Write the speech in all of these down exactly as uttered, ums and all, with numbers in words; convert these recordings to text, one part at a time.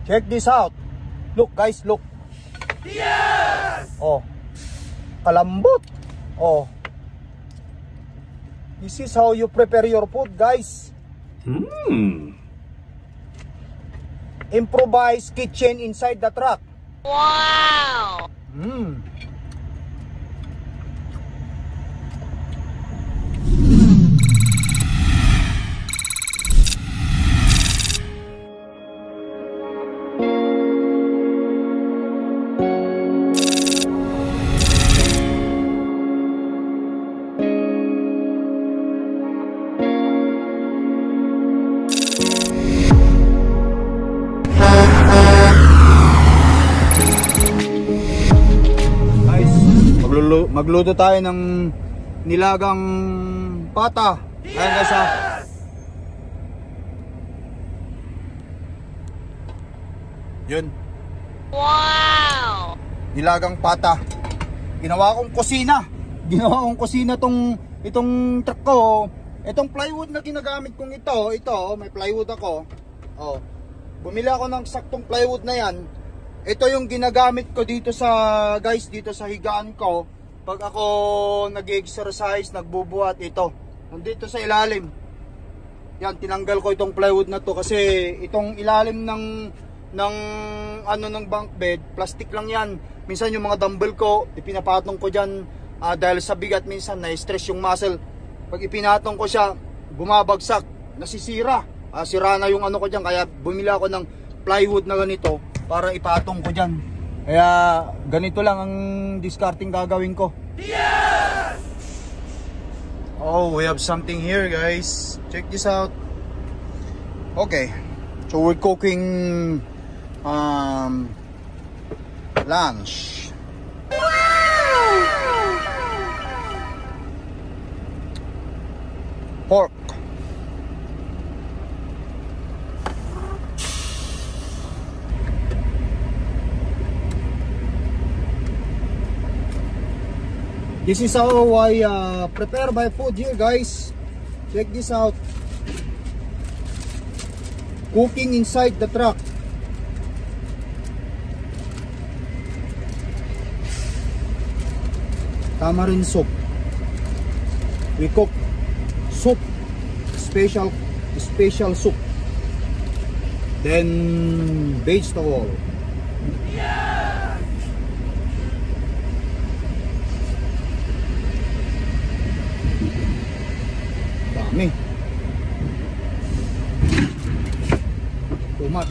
Check this out. Look guys, look. Yes! Oh. Kalambot. Oh. This is how you prepare your food, guys. Hmm. Improvised kitchen inside the truck. Wow. Hmm. Magluto tayo ng nilagang pata. Ayan guys ha. Yun. Wow! Nilagang pata. Ginawa kong kusina. Ginawa kong kusina tong itong truck ko. Itong plywood na ginagamit kong ito, ito, may plywood ako. Oh. Bumili ako ng saktong plywood na yan. Ito yung ginagamit ko dito sa guys, dito sa higaan ko. Pag ako nag-exercise, nagbubuhat, ito. Nandito sa ilalim. Yan, tinanggal ko itong plywood na to kasi itong ilalim ng ng ano ng bunk bed, plastic lang yan. Minsan yung mga dumbbell ko, ipinapatong ko diyan uh, dahil sa bigat, minsan na-stress yung muscle. Pag ipinatong ko siya, bumabagsak, nasisira. Uh, sira na yung ano ko diyan, kaya bumili ako ng plywood na ganito para ipatong ko diyan. Kaya ganito lang ang discarding gagawin ko. Yes! Oh, we have something here guys. Check this out. Okay. So we're cooking um lunch. Wow! Pork. This is how I uh, prepare my food here guys. Check this out. Cooking inside the truck. Tamarind soup. We cook soup. Special special soup. Then vegetable. Me. Too much.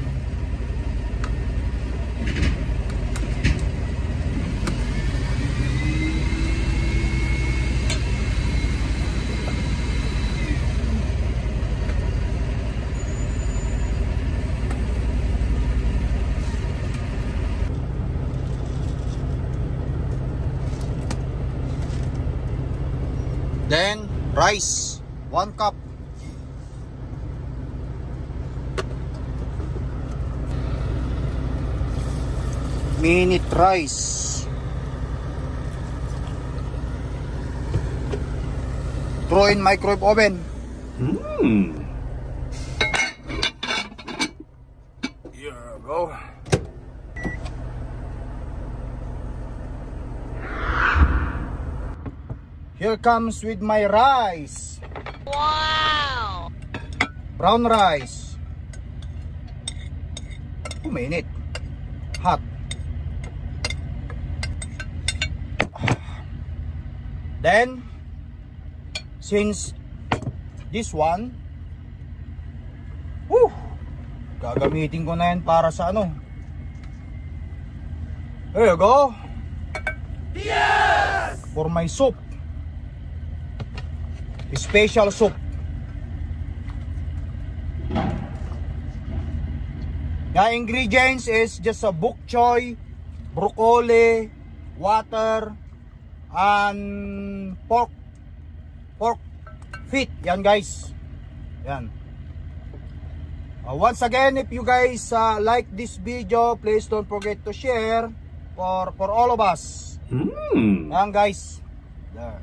Then rice. One cup. Minute rice. Throw in microwave oven. Hmm. Here we go. Here comes with my rice. Wow! Brown rice. Two minutes. Hot. Then, since this one, whew, gagamitin ko na yan para sa ano. There you go. Yes! For my soup. Special soup. The ingredients is just a bok choy, broccoli, water, and pork pork feet. Yan guys. Yan. Uh, once again, if you guys uh, like this video, please don't forget to share for for all of us. Hmm. Yan guys. There.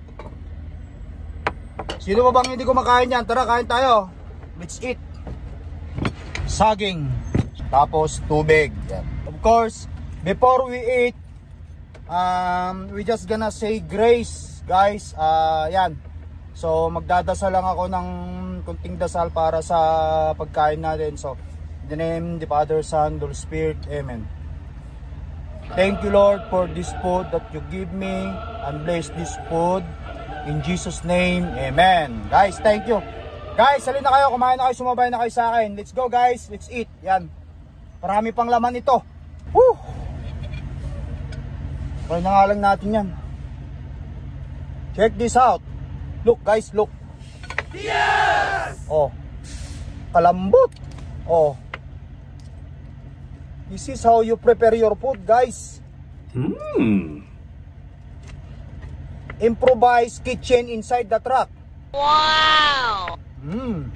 Sino ba bang hindi kumakain yan? Tara, kain tayo. Let's eat. Saging. Tapos tubig. Yan. Of course, before we eat, um, we just gonna say grace, guys. Uh, yan. So magdadasal lang ako ng kunting dasal para sa pagkain natin. So in the name of the Father, Son, Holy Spirit. Amen. Thank you, Lord, for this food that you give me, and bless this food in Jesus' name. Amen. Guys, thank you. Guys, salin na kayo, kumain na kayo, sumabay na kayo sa akin. Let's go, guys. Let's eat. Yan. Marami pang laman ito. Woo! Kaya na nga lang natin yan. Check this out. Look, guys, look. Yes! Oh. Kalambot. Oh. This is how you prepare your food, guys. Hmm. Improvised kitchen inside the truck. Wow! Hmm.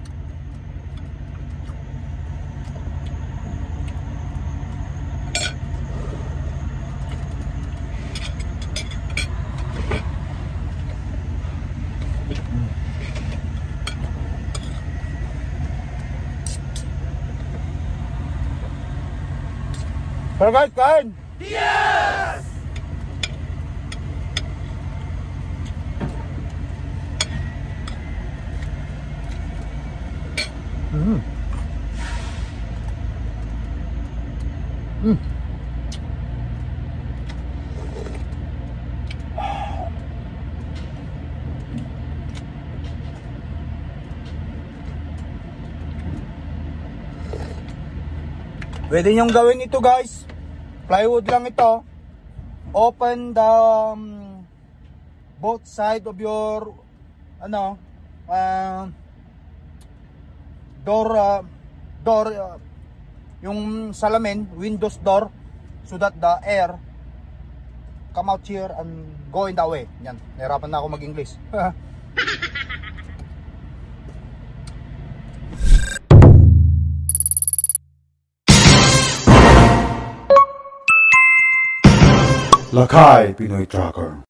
Pero guys, kain! Yes! Mm. Mm. Pwede nyong gawin ito, guys. Plywood lang ito. Open the um, both side of your ano uh, door uh, door uh, yung salamin, windows door, so that the air come out here and go in that way. Yan, nahirapan na ako mag-English. Lakay Pinoy Tracker.